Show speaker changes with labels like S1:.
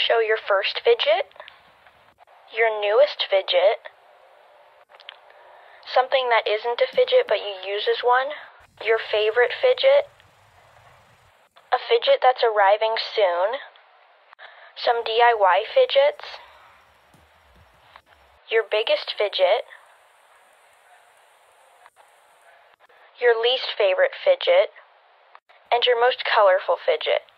S1: Show your first fidget, your newest fidget, something that isn't a fidget but you use as one, your favorite fidget, a fidget that's arriving soon, some DIY fidgets, your biggest fidget, your least favorite fidget, and your most colorful fidget.